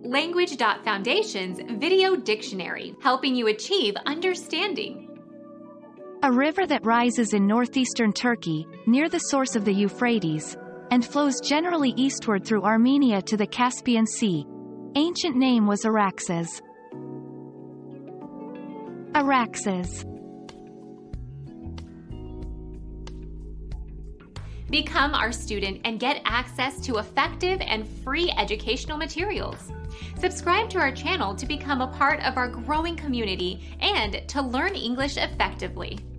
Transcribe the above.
Language.Foundation's Video Dictionary, helping you achieve understanding. A river that rises in northeastern Turkey, near the source of the Euphrates, and flows generally eastward through Armenia to the Caspian Sea. Ancient name was Araxes. Araxes. Become our student and get access to effective and free educational materials. Subscribe to our channel to become a part of our growing community and to learn English effectively.